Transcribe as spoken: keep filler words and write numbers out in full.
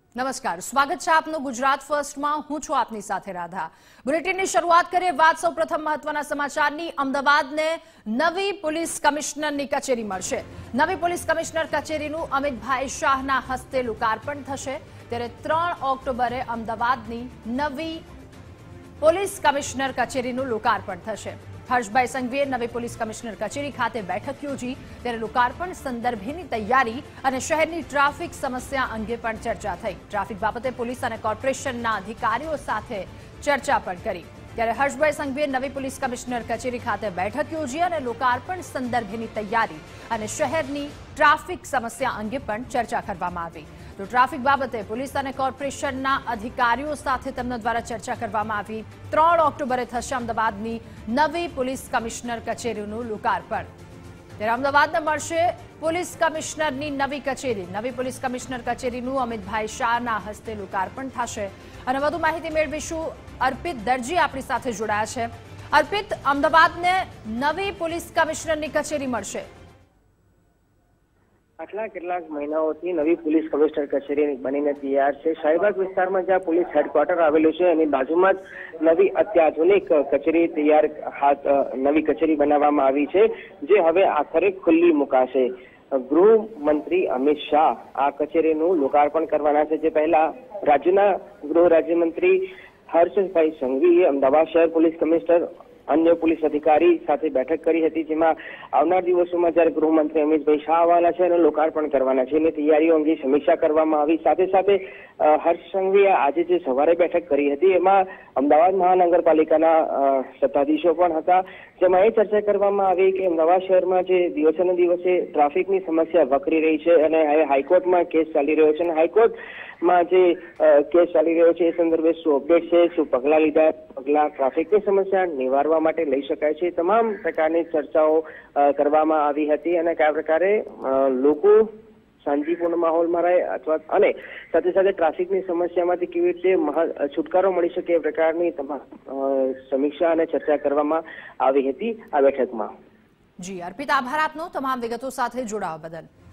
નમસ્કાર, સ્વાગત છે આપનું ગુજરાત ફર્સ્ટમાં। હું છું આપની સાથે રાધા। બુલેટિનની શરૂઆત કરીએ। વાત સૌપ્રથમ મહત્વના સમાચારની। અમદાવાદને નવી પોલીસ કમિશનરની કચેરી મળશે। નવી પોલીસ કમિશનર કચેરીનું અમિતભાઈ શાહના હસ્તે લોકાર્પણ થશે। ત્યારે ત્રણ ઓક્ટોબરે અમદાવાદની નવી પોલીસ કમિશનર કચેરીનું લોકાર્પણ થશે। હર્ષભાઈ સંઘવીએ નવી પોલીસ કમિશનર કચેરી ખાતે બેઠક યોજી। ત્યારે લોકાર્પણ સંદર્ભેની તૈયારી અને શહેરની ટ્રાફિક સમસ્યા અંગે પણ ચર્ચા થઈ। ટ્રાફિક બાબતે પોલીસ અને કોર્પોરેશનના અધિકારીઓ સાથે ચર્ચા પણ કરી। ત્યારે હર્ષભાઈ સંઘવીએ નવી પોલીસ કમિશનર કચેરી ખાતે બેઠક યોજી અને લોકાર્પણ સંદર્ભેની તૈયારી અને શહેરની ટ્રાફિક સમસ્યા અંગે પણ ચર્ચા કરવામાં આવી। તો ટ્રાફિક બાબતે પોલીસ અને કોર્પોરેશનના અધિકારીઓ સાથે તેમના દ્વારા ચર્ચા કરવામાં આવી। ત્રણ ઓક્ટોબરે થશે અમદાવાદની નવી પોલીસ કમિશનર કચેરીનું લોકાર્પણ। ત્યારે અમદાવાદને મળશે પોલીસ કમિશનરની નવી કચેરી। નવી પોલીસ કમિશનર કચેરીનું અમિતભાઈ શાહના હસ્તે લોકાર્પણ થશે। અને વધુ માહિતી મેળવીશું। અર્પિત દરજી આપણી સાથે જોડાયા છે। અર્પિત, અમદાવાદને નવી પોલીસ કમિશનરની કચેરી મળશે। આટલા કેટલાક મહિનાઓથી નવી પોલીસ કમિશનર કચેરી બનીને તૈયાર છે। શાહીબાગ વિસ્તારમાં જ્યાં પોલીસ હેડક્વાર્ટર આવેલું છે એની બાજુમાં જ નવી અત્યાધુનિક કચેરી તૈયાર હાથ નવી કચેરી બનાવવામાં આવી છે, જે હવે આખરે ખુલ્લી મુકાશે। ગૃહમંત્રી અમિત શાહ આ કચેરીનું લોકાર્પણ કરવાના છે। જે પહેલા રાજ્યના ગૃહ રાજ્યમંત્રી હર્ષભાઈ સંઘવીએ અમદાવાદ શહેર પોલીસ કમિશનર અન્ય પોલીસ અધિકારી સાથે બેઠક કરી હતી, જેમાં આવનાર દિવસોમાં જ્યારે ગૃહમંત્રી અમિતભાઈ શાહ આવવાના છે અને લોકાર્પણ કરવાના છે એની તૈયારીઓ અંગે સમીક્ષા કરવામાં આવી। સાથે સાથે હર્ષ સંઘવીએ આજે જે સવારે બેઠક કરી હતી એમાં અમદાવાદ મહાનગરપાલિકાના સત્તાધીશો પણ હતા, જેમાં એ ચર્ચા કરવામાં આવી કે અમદાવાદ શહેરમાં જે દિવસે ને દિવસે ટ્રાફિકની સમસ્યા વકરી રહી છે અને હાઈકોર્ટમાં કેસ ચાલી રહ્યો છે અને હાઈકોર્ટમાં જે કેસ ચાલી રહ્યો છે એ સંદર્ભે શું અપડેટ છે, શું પગલાં લીધા, પગલાં ટ્રાફિકની સમસ્યા નિવારવા માટે લઈ શકાય છે, તમામ પ્રકારની ચર્ચાઓ કરવામાં આવી હતી। અને કયા પ્રકારે લોકો શાંતિપૂર્ણ માહોલમાં રહે અથવા અને સાથે સાથે ટ્રાફિકની સમસ્યામાંથી કેવી રીતે છુટકારો મળી શકે એ પ્રકારની તમામ સમીક્ષા અને ચર્ચા કરવામાં આવી હતી આ બેઠકમાં। જી અર્પિત, આભાર આપનો તમામ વિગતો સાથે જોડાવા બદલ।